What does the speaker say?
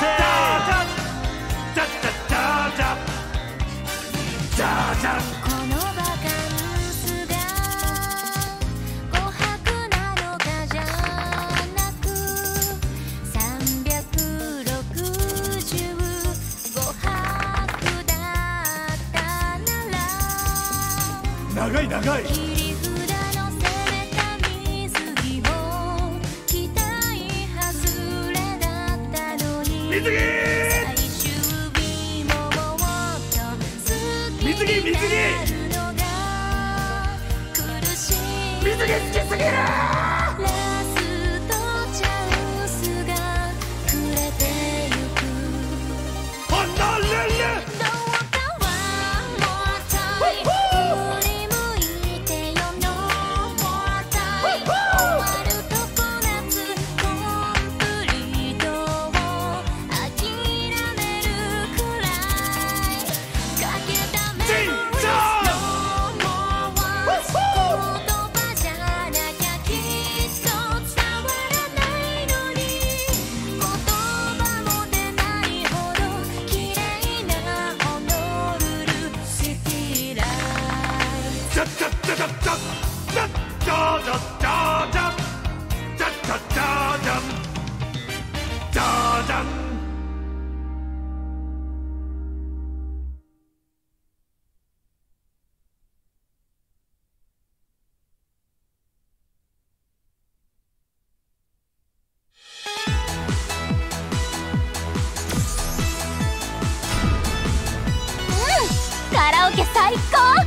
長い長い。 切り札の攻めた水着を着たい外れだったのに、 水着最終日ももっと好きになるのが苦しい。 水着好きすぎる。 ラストチャンスがくれてゆく。 ホノルルどうかワンモアタイム振り向いてよ。ノーモアタイム終わるとこなつコンプリートを諦めるくらいかけたメモリー。ノーモアワンス言葉じゃなきゃきっと伝わらないのに、言葉も出ないほど綺麗なホノルルシティライツ。 じゃじゃじゃじゃじゃじゃじゃじゃじゃじゃじゃじゃじゃじゃじゃん。 カラオケ最高。